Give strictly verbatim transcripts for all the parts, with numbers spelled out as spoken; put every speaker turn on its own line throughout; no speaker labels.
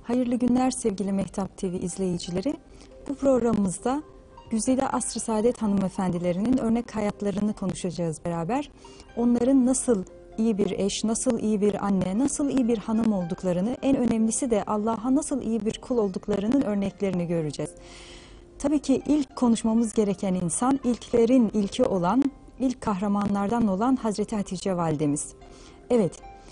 Hayırlı günler sevgili Mehtap T V izleyicileri. Bu programımızda Güzide Asr-ı Saadet hanımefendilerinin örnek hayatlarını konuşacağız beraber. Onların nasıl iyi bir eş, nasıl iyi bir anne, nasıl iyi bir hanım olduklarını, en önemlisi de Allah'a nasıl iyi bir kul olduklarının örneklerini göreceğiz. Tabii ki ilk konuşmamız gereken insan, ilklerin ilki olan, ilk kahramanlardan olan Hazreti Hatice validemiz. Evet.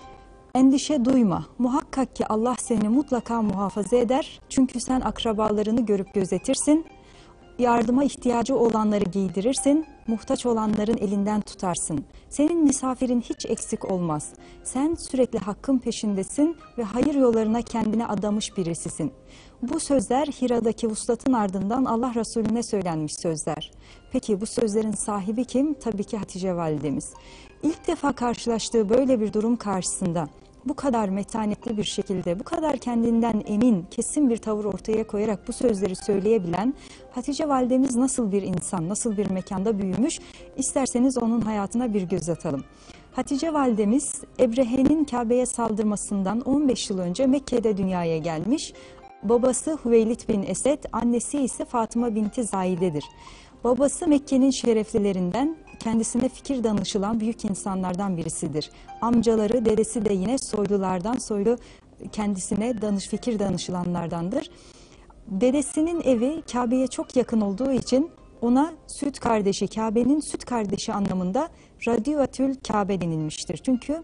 Endişe duyma. Muhakkak ki Allah seni mutlaka muhafaza eder. Çünkü sen akrabalarını görüp gözetirsin. Yardıma ihtiyacı olanları giydirirsin. Muhtaç olanların elinden tutarsın. Senin misafirin hiç eksik olmaz. Sen sürekli hakkın peşindesin ve hayır yollarına kendine adamış birisisin. Bu sözler Hira'daki vuslatın ardından Allah Resulüne söylenmiş sözler. Peki bu sözlerin sahibi kim? Tabii ki Hatice validemiz. İlk defa karşılaştığı böyle bir durum karşısında bu kadar metanetli bir şekilde, bu kadar kendinden emin, kesin bir tavır ortaya koyarak bu sözleri söyleyebilen Hatice validemiz nasıl bir insan, nasıl bir mekanda büyümüş? İsterseniz onun hayatına bir göz atalım. Hatice validemiz Ebrehe'nin Kabe'ye saldırmasından on beş yıl önce Mekke'de dünyaya gelmiş. Babası Hüveylid bin Esed, annesi ise Fatıma binti Zaide'dir. Babası Mekke'nin şereflilerinden, kendisine fikir danışılan büyük insanlardan birisidir. Amcaları, dedesi de yine soylulardan, soylu kendisine danış, fikir danışılanlardandır. Dedesinin evi Kabe'ye çok yakın olduğu için ona süt kardeşi, Kabe'nin süt kardeşi anlamında Radivatül Kabe denilmiştir. Çünkü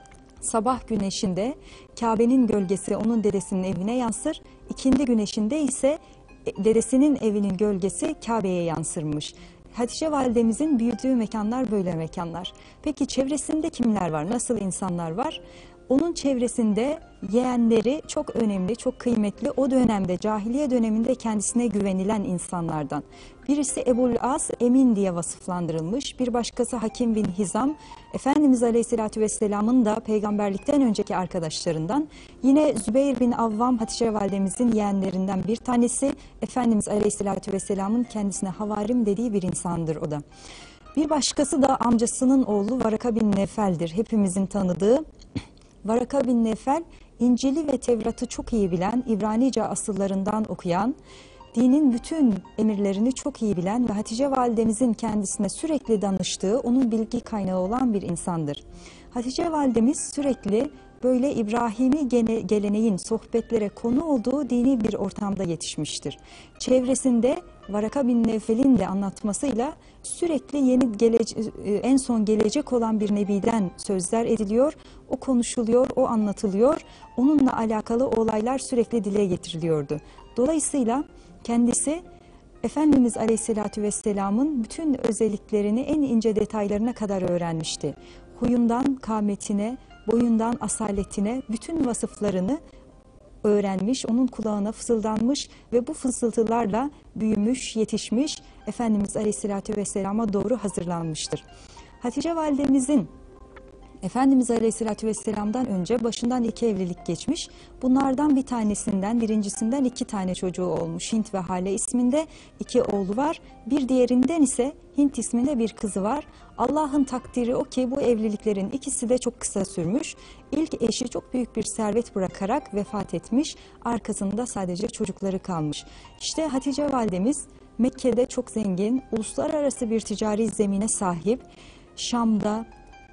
sabah güneşinde Kabe'nin gölgesi onun dedesinin evine yansır, ikindi güneşinde ise dedesinin evinin gölgesi Kabe'ye yansırmış. Hatice validemizin büyüdüğü mekanlar böyle mekanlar. Peki çevresinde kimler var? Nasıl insanlar var? Onun çevresinde yeğenleri çok önemli, çok kıymetli. O dönemde, cahiliye döneminde kendisine güvenilen insanlardan. Birisi Ebul As, Emin diye vasıflandırılmış. Bir başkası Hakim bin Hizam, Efendimiz Aleyhisselatü Vesselam'ın da peygamberlikten önceki arkadaşlarından. Yine Zübeyir bin Avvam, Hatice validemizin yeğenlerinden bir tanesi. Efendimiz Aleyhisselatü Vesselam'ın kendisine havarim dediği bir insandır o da. Bir başkası da amcasının oğlu Varaka bin Nefel'dir. Hepimizin tanıdığı. Varaka bin Nefel, İncil'i ve Tevrat'ı çok iyi bilen, İbranice asıllarından okuyan, dinin bütün emirlerini çok iyi bilen ve Hatice validemizin kendisine sürekli danıştığı, onun bilgi kaynağı olan bir insandır. Hatice validemiz sürekli böyle İbrahimi geleneğin sohbetlere konu olduğu dini bir ortamda yetişmiştir. Çevresinde Varaka bin Nefel'in de anlatmasıyla sürekli yeni gelece en son gelecek olan bir nebiden sözler ediliyor, o konuşuluyor, o anlatılıyor, onunla alakalı olaylar sürekli dile getiriliyordu. Dolayısıyla kendisi Efendimiz Aleyhisselatü Vesselam'ın bütün özelliklerini en ince detaylarına kadar öğrenmişti. Huyundan kâmetine, boyundan asaletine bütün vasıflarını öğrenmiş, onun kulağına fısıldanmış ve bu fısıltılarla büyümüş, yetişmiş, Efendimiz Aleyhisselatü Vesselam'a doğru hazırlanmıştır. Hatice validemizin Efendimiz Aleyhisselatü Vesselam'dan önce başından iki evlilik geçmiş. Bunlardan bir tanesinden, birincisinden iki tane çocuğu olmuş. Hint ve Hale isminde iki oğlu var. Bir diğerinden ise Hint isminde bir kızı var. Allah'ın takdiri o ki bu evliliklerin ikisi de çok kısa sürmüş. İlk eşi çok büyük bir servet bırakarak vefat etmiş. Arkasında sadece çocukları kalmış. İşte Hatice validemiz Mekke'de çok zengin, uluslararası bir ticari zemine sahip. Şam'da,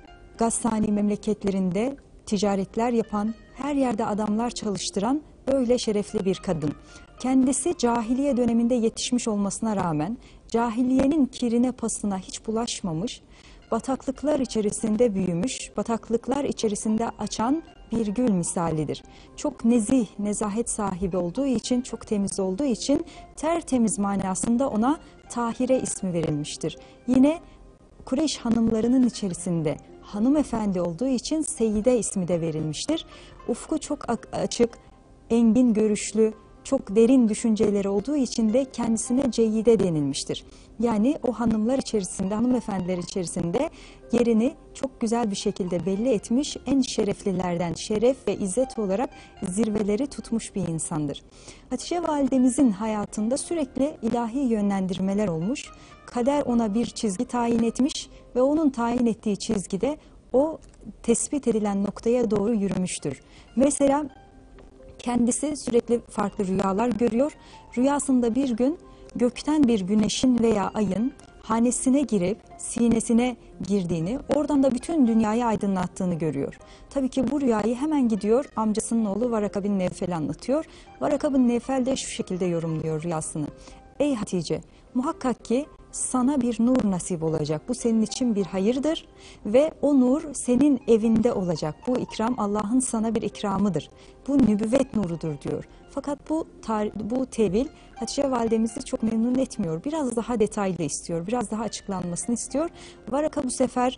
Gassani memleketlerinde ticaretler yapan, her yerde adamlar çalıştıran böyle şerefli bir kadın. Kendisi cahiliye döneminde yetişmiş olmasına rağmen cahiliyenin kirine pasına hiç bulaşmamış, bataklıklar içerisinde büyümüş, bataklıklar içerisinde açan bir gül misalidir. Çok nezih, nezahet sahibi olduğu için, çok temiz olduğu için tertemiz manasında ona Tahire ismi verilmiştir. Yine Kureyş hanımlarının içerisinde hanımefendi olduğu için Seyide ismi de verilmiştir. Ufku çok açık, engin görüşlü, çok derin düşünceleri olduğu için de kendisine Ceyide denilmiştir. Yani o hanımlar içerisinde, hanımefendiler içerisinde yerini çok güzel bir şekilde belli etmiş, en şereflilerden şeref ve izzet olarak zirveleri tutmuş bir insandır. Hatice validemizin hayatında sürekli ilahi yönlendirmeler olmuş. Kader ona bir çizgi tayin etmiş ve onun tayin ettiği çizgide o tespit edilen noktaya doğru yürümüştür. Mesela Kendisi sürekli farklı rüyalar görüyor. Rüyasında bir gün gökten bir güneşin veya ayın hanesine girip sinesine girdiğini, oradan da bütün dünyayı aydınlattığını görüyor. Tabii ki bu rüyayı hemen gidiyor amcasının oğlu Varaka bin Nevfel'e anlatıyor. Varaka bin Nevfel de şu şekilde yorumluyor rüyasını. Ey Hatice, muhakkak ki sana bir nur nasip olacak. Bu senin için bir hayırdır ve o nur senin evinde olacak. Bu ikram Allah'ın sana bir ikramıdır. Bu nübüvvet nurudur diyor. Fakat bu bu tevil Hatice validemizi çok memnun etmiyor. Biraz daha detaylı istiyor. Biraz daha açıklanmasını istiyor. Varaka bu sefer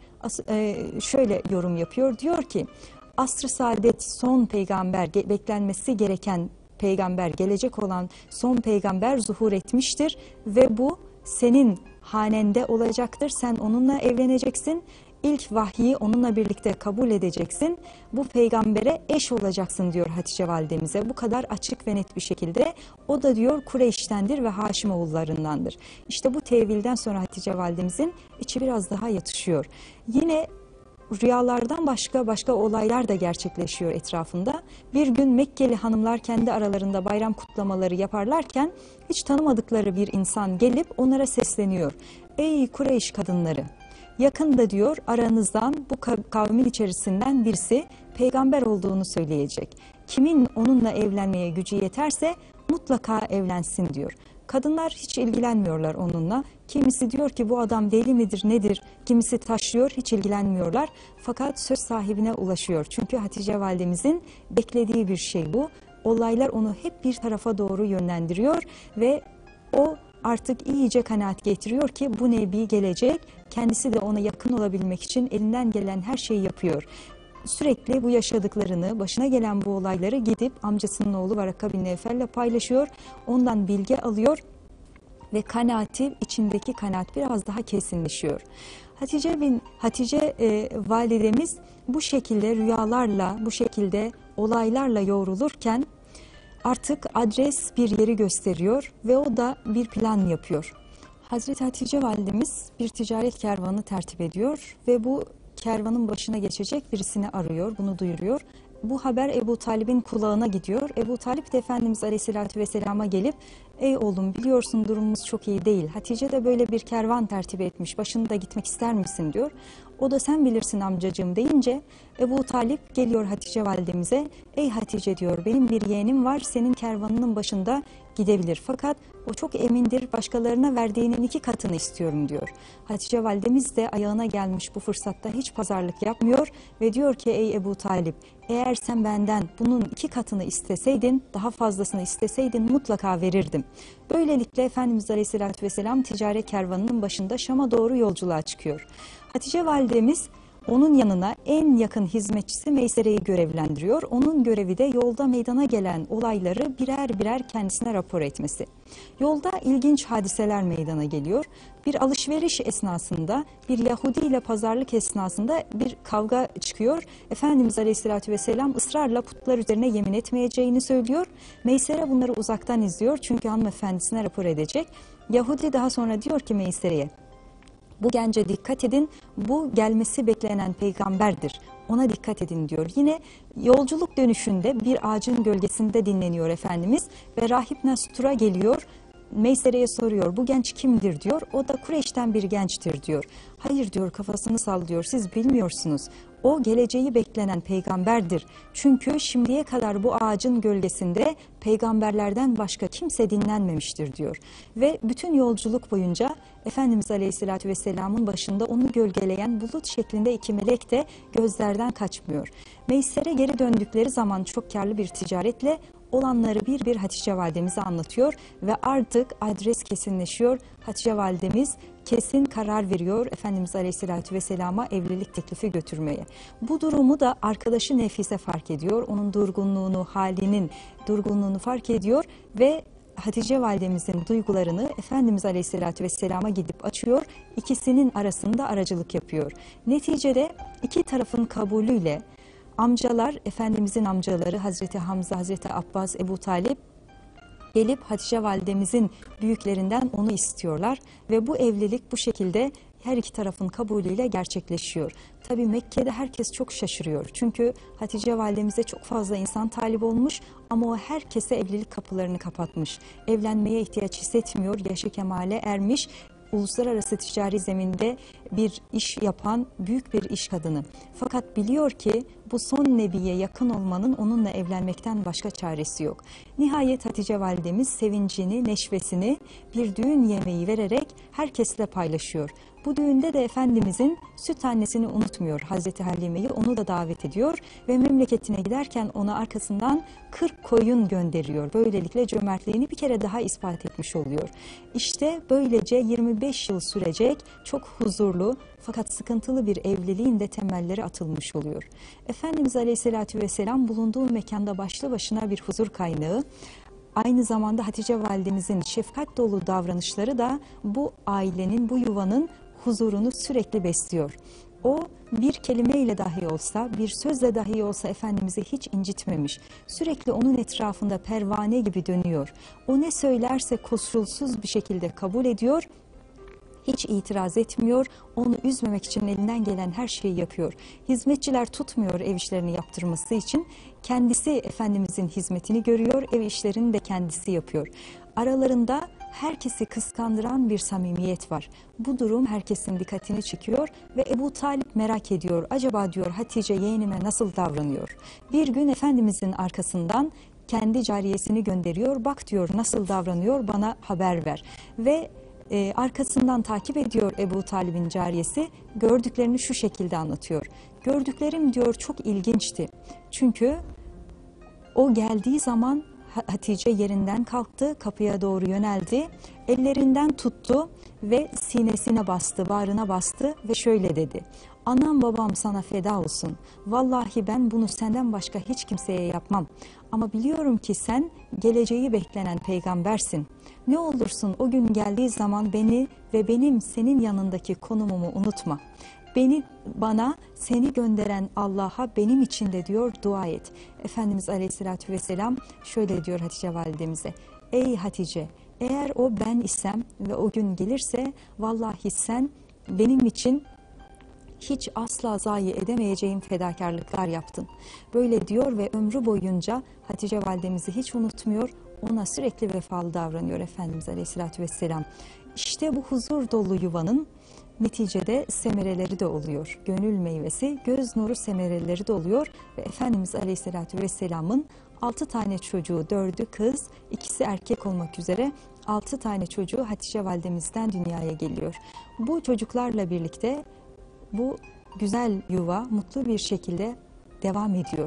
şöyle yorum yapıyor. Diyor ki asr-ı saadet son peygamber, beklenmesi gereken peygamber, gelecek olan son peygamber zuhur etmiştir ve bu senin hanende olacaktır. Sen onunla evleneceksin. İlk vahyi onunla birlikte kabul edeceksin. Bu peygambere eş olacaksın diyor Hatice validemize. Bu kadar açık ve net bir şekilde. O da diyor Kureyş'tendir ve Haşimoğullarındandır. İşte bu tevilden sonra Hatice validemizin içi biraz daha yatışıyor. Yine rüyalardan başka başka olaylar da gerçekleşiyor etrafında. Bir gün Mekkeli hanımlar kendi aralarında bayram kutlamaları yaparlarken hiç tanımadıkları bir insan gelip onlara sesleniyor. Ey Kureyş kadınları! Yakında diyor aranızdan bu kavmin içerisinden birisi peygamber olduğunu söyleyecek. Kimin onunla evlenmeye gücü yeterse mutlaka evlensin diyor. Kadınlar hiç ilgilenmiyorlar onunla. Kimisi diyor ki bu adam deli midir nedir? Kimisi taşıyor, hiç ilgilenmiyorlar. Fakat söz sahibine ulaşıyor. Çünkü Hatice validemizin beklediği bir şey bu. Olaylar onu hep bir tarafa doğru yönlendiriyor ve o artık iyice kanaat getiriyor ki bu nebi gelecek. Kendisi de ona yakın olabilmek için elinden gelen her şeyi yapıyor. Sürekli bu yaşadıklarını, başına gelen bu olayları gidip amcasının oğlu Varaka bin Nevfel'le paylaşıyor. Ondan bilgi alıyor ve kanaati, içindeki kanaat biraz daha kesinleşiyor. Hatice bin Hatice e, validemiz bu şekilde rüyalarla, bu şekilde olaylarla yoğrulurken artık adres bir yeri gösteriyor ve o da bir plan yapıyor. Hazreti Hatice validemiz bir ticaret kervanı tertip ediyor ve bu kervanın başına geçecek birisini arıyor, bunu duyuruyor. Bu haber Ebu Talib'in kulağına gidiyor. Ebu Talib de Efendimiz Aleyhisselatü Vesselam'a gelip ey oğlum biliyorsun durumumuz çok iyi değil. Hatice de böyle bir kervan tertip etmiş. Başında gitmek ister misin diyor. O da sen bilirsin amcacığım deyince Ebu Talip geliyor Hatice validemize. Ey Hatice diyor benim bir yeğenim var senin kervanının başında gidebilir. Fakat o çok emindir başkalarına verdiğinin iki katını istiyorum diyor. Hatice validemiz de ayağına gelmiş bu fırsatta hiç pazarlık yapmıyor ve diyor ki ey Ebu Talip eğer sen benden bunun iki katını isteseydin daha fazlasını isteseydin mutlaka verirdim. Böylelikle Efendimiz Aleyhisselatü Vesselam ticaret kervanının başında Şam'a doğru yolculuğa çıkıyor. Hatice validemiz onun yanına en yakın hizmetçisi Meysere'yi görevlendiriyor. Onun görevi de yolda meydana gelen olayları birer birer kendisine rapor etmesi. Yolda ilginç hadiseler meydana geliyor. Bir alışveriş esnasında, bir Yahudi ile pazarlık esnasında bir kavga çıkıyor. Efendimiz Aleyhisselatü Vesselam ısrarla putlar üzerine yemin etmeyeceğini söylüyor. Meysere bunları uzaktan izliyor çünkü hanımefendisine rapor edecek. Yahudi daha sonra diyor ki Meysere'ye, bu gence dikkat edin, bu gelmesi beklenen peygamberdir. Ona dikkat edin diyor. Yine yolculuk dönüşünde bir ağacın gölgesinde dinleniyor Efendimiz ve Rahip Nastur'a geliyor. Meysere'ye soruyor bu genç kimdir diyor. O da Kureyş'ten bir gençtir diyor. Hayır diyor kafasını sallıyor siz bilmiyorsunuz. O geleceği beklenen peygamberdir. Çünkü şimdiye kadar bu ağacın gölgesinde peygamberlerden başka kimse dinlenmemiştir diyor. Ve bütün yolculuk boyunca Efendimiz Aleyhisselatü Vesselam'ın başında onu gölgeleyen bulut şeklinde iki melek de gözlerden kaçmıyor. Meysere geri döndükleri zaman çok karlı bir ticaretle olanları bir bir Hatice validemize anlatıyor ve artık adres kesinleşiyor. Hatice validemiz kesin karar veriyor Efendimiz Aleyhisselatü Vesselam'a evlilik teklifi götürmeye. Bu durumu da arkadaşı Nefise fark ediyor. Onun durgunluğunu, halinin durgunluğunu fark ediyor ve Hatice validemizin duygularını Efendimiz Aleyhisselatü Vesselam'a gidip açıyor. İkisinin arasında aracılık yapıyor. Neticede iki tarafın kabulüyle amcalar, Efendimizin amcaları Hazreti Hamza, Hazreti Abbas, Ebu Talip gelip Hatice validemizin büyüklerinden onu istiyorlar ve bu evlilik bu şekilde her iki tarafın kabulüyle gerçekleşiyor. Tabii Mekke'de herkes çok şaşırıyor. Çünkü Hatice validemize çok fazla insan talip olmuş ama o herkese evlilik kapılarını kapatmış. Evlenmeye ihtiyaç hissetmiyor, yaşı kemale ermiş, uluslararası ticari zeminde bir iş yapan büyük bir iş kadını. Fakat biliyor ki bu son nebiye yakın olmanın onunla evlenmekten başka çaresi yok. Nihayet Hatice validemiz sevincini, neşvesini bir düğün yemeği vererek herkesle paylaşıyor. Bu düğünde de Efendimizin süt annesini unutmuyor. Hazreti Halime'yi, onu da davet ediyor ve memleketine giderken ona arkasından kırk koyun gönderiyor. Böylelikle cömertliğini bir kere daha ispat etmiş oluyor. İşte böylece yirmi beş yıl sürecek çok huzurlu fakat sıkıntılı bir evliliğin de temelleri atılmış oluyor. Efendimiz Aleyhisselatü Vesselam bulunduğu mekanda başlı başına bir huzur kaynağı. Aynı zamanda Hatice validemizin şefkat dolu davranışları da bu ailenin, bu yuvanın huzurunu sürekli besliyor. O bir kelimeyle dahi olsa, bir sözle dahi olsa Efendimiz'i hiç incitmemiş. Sürekli onun etrafında pervane gibi dönüyor. O ne söylerse koşulsuz bir şekilde kabul ediyor. Hiç itiraz etmiyor, onu üzmemek için elinden gelen her şeyi yapıyor. Hizmetçiler tutmuyor ev işlerini yaptırması için. Kendisi Efendimizin hizmetini görüyor, ev işlerini de kendisi yapıyor. Aralarında herkesi kıskandıran bir samimiyet var. Bu durum herkesin dikkatini çekiyor ve Ebu Talip merak ediyor. Acaba diyor Hatice yeğenime nasıl davranıyor? Bir gün Efendimizin arkasından kendi cariyesini gönderiyor. Bak diyor nasıl davranıyor, bana haber ver. Ve Ee, arkasından takip ediyor Ebu Talib'in cariyesi, gördüklerini şu şekilde anlatıyor. Gördüklerim diyor çok ilginçti. Çünkü o geldiği zaman Hatice yerinden kalktı, kapıya doğru yöneldi, ellerinden tuttu ve sinesine bastı, bağrına bastı ve şöyle dedi. Anam babam sana feda olsun. Vallahi ben bunu senden başka hiç kimseye yapmam. Ama biliyorum ki sen geleceği beklenen peygambersin. Ne olursun o gün geldiği zaman beni ve benim senin yanındaki konumumu unutma. Beni bana seni gönderen Allah'a benim için de diyor dua et. Efendimiz Aleyhisselatü Vesselam şöyle diyor Hatice validemize. Ey Hatice, eğer o ben isem ve o gün gelirse vallahi sen benim için hiç asla zayi edemeyeceğim fedakarlıklar yaptın. Böyle diyor ve ömrü boyunca Hatice validemizi hiç unutmuyor. Ona sürekli vefalı davranıyor Efendimiz Aleyhisselatü Vesselam. İşte bu huzur dolu yuvanın neticede semereleri de oluyor. Gönül meyvesi, göz nuru semereleri de oluyor. Ve Efendimiz Aleyhisselatü Vesselam'ın altı tane çocuğu, dördü kız, ikisi erkek olmak üzere altı tane çocuğu Hatice validemizden dünyaya geliyor. Bu çocuklarla birlikte bu güzel yuva mutlu bir şekilde devam ediyor.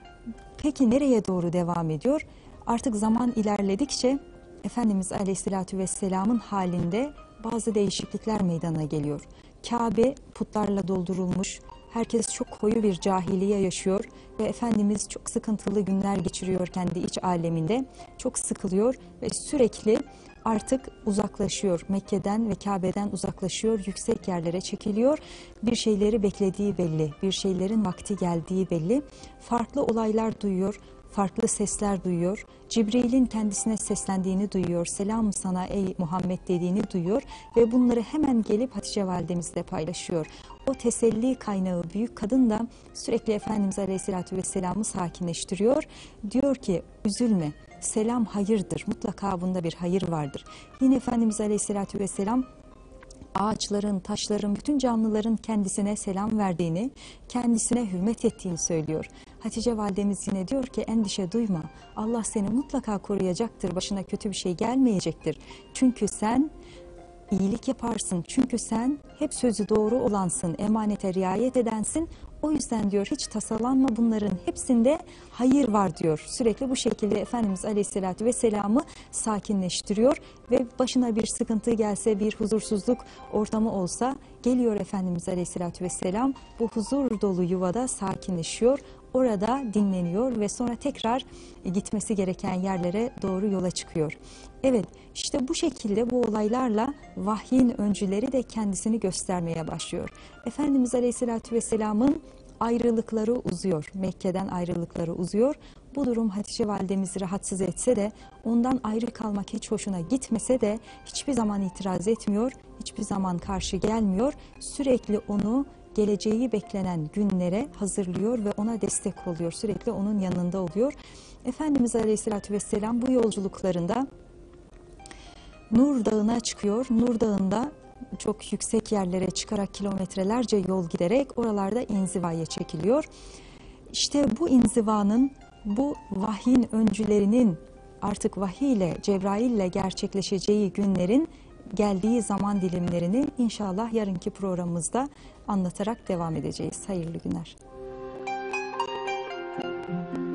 Peki nereye doğru devam ediyor? Artık zaman ilerledikçe Efendimiz Aleyhisselatü Vesselam'ın halinde bazı değişiklikler meydana geliyor. Kabe putlarla doldurulmuş, herkes çok koyu bir cahiliye yaşıyor ve Efendimiz çok sıkıntılı günler geçiriyor kendi iç aleminde. Çok sıkılıyor ve sürekli artık uzaklaşıyor. Mekke'den ve Kabe'den uzaklaşıyor, yüksek yerlere çekiliyor. Bir şeyleri beklediği belli, bir şeylerin vakti geldiği belli. Farklı olaylar duyuyor, farklı sesler duyuyor. Cibril'in kendisine seslendiğini duyuyor. Selam sana ey Muhammed dediğini duyuyor ve bunları hemen gelip Hatice validemizle paylaşıyor. O teselli kaynağı büyük kadın da sürekli Efendimiz Aleyhisselatü Vesselam'ı sakinleştiriyor. Diyor ki üzülme, selam hayırdır, mutlaka bunda bir hayır vardır. Yine Efendimiz Aleyhisselatü Vesselam ağaçların, taşların, bütün canlıların kendisine selam verdiğini, kendisine hürmet ettiğini söylüyor. Hatice validemiz yine diyor ki endişe duyma, Allah seni mutlaka koruyacaktır, başına kötü bir şey gelmeyecektir. Çünkü sen iyilik yaparsın, çünkü sen hep sözü doğru olansın, emanete riayet edensin. O yüzden diyor hiç tasalanma, bunların hepsinde hayır var diyor. Sürekli bu şekilde Efendimiz Aleyhisselatü Vesselam'ı sakinleştiriyor ve başına bir sıkıntı gelse, bir huzursuzluk ortamı olsa geliyor Efendimiz Aleyhisselatü Vesselam bu huzur dolu yuvada sakinleşiyor. Orada dinleniyor ve sonra tekrar gitmesi gereken yerlere doğru yola çıkıyor. Evet, işte bu şekilde bu olaylarla vahyin öncüleri de kendisini göstermeye başlıyor. Efendimiz Aleyhisselatü Vesselam'ın ayrılıkları uzuyor. Mekke'den ayrılıkları uzuyor. Bu durum Hatice validemizi rahatsız etse de, ondan ayrı kalmak hiç hoşuna gitmese de hiçbir zaman itiraz etmiyor, hiçbir zaman karşı gelmiyor. Sürekli onu geleceği beklenen günlere hazırlıyor ve ona destek oluyor. Sürekli onun yanında oluyor. Efendimiz Aleyhisselatü Vesselam bu yolculuklarında Nur Dağı'na çıkıyor. Nur Dağı'nda çok yüksek yerlere çıkarak kilometrelerce yol giderek oralarda inzivaya çekiliyor. İşte bu inzivanın, bu vahyin öncülerinin artık vahiy ile, Cebrail ile gerçekleşeceği günlerin geldiği zaman dilimlerini inşallah yarınki programımızda anlatarak devam edeceğiz. Hayırlı günler.